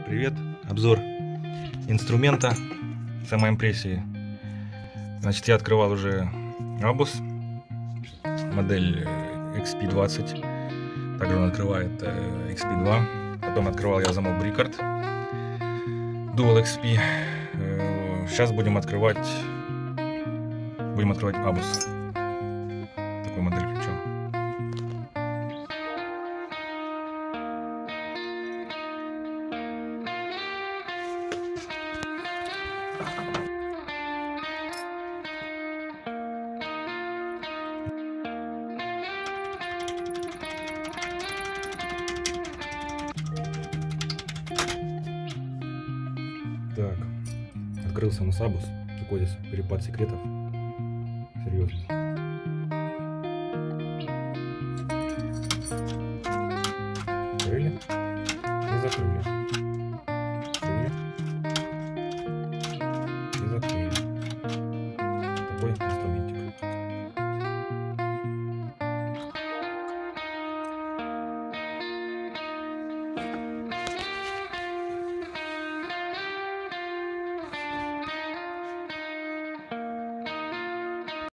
Привет! Обзор инструмента самоимпрессии. Значит, я открывал уже Abus, модель XP20. Также он открывает XP2. Потом открывал я замок Bricard Dual XP. Сейчас будем открывать Abus. Такой модель ключа. Так, открылся у нас Abus. Такой здесь перепад секретов. Серьезно.